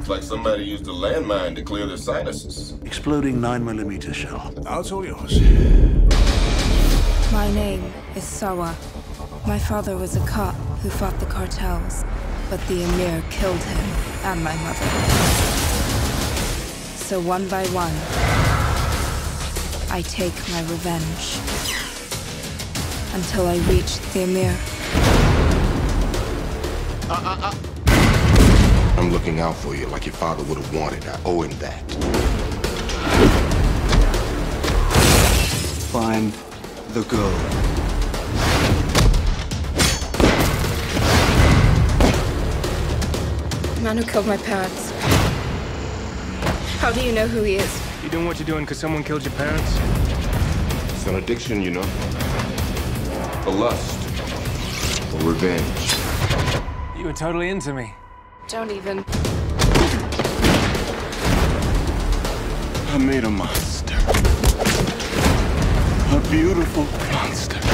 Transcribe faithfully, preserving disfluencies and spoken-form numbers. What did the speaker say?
Looks like somebody used a landmine to clear their sinuses. Exploding nine millimeter shell. Now it's all yours. My name is Sawa. My father was a cop who fought the cartels, but the Emir killed him and my mother. So one by one, I take my revenge until I reach the Emir. Uh, uh, uh. I'm looking out for you like your father would have wanted. I owe him that. Find the girl. The man who killed my parents. How do you know who he is? You doing what you're doing because someone killed your parents? It's an addiction, you know. For lust. For revenge. You were totally into me. Don't even. I made a monster. A beautiful monster.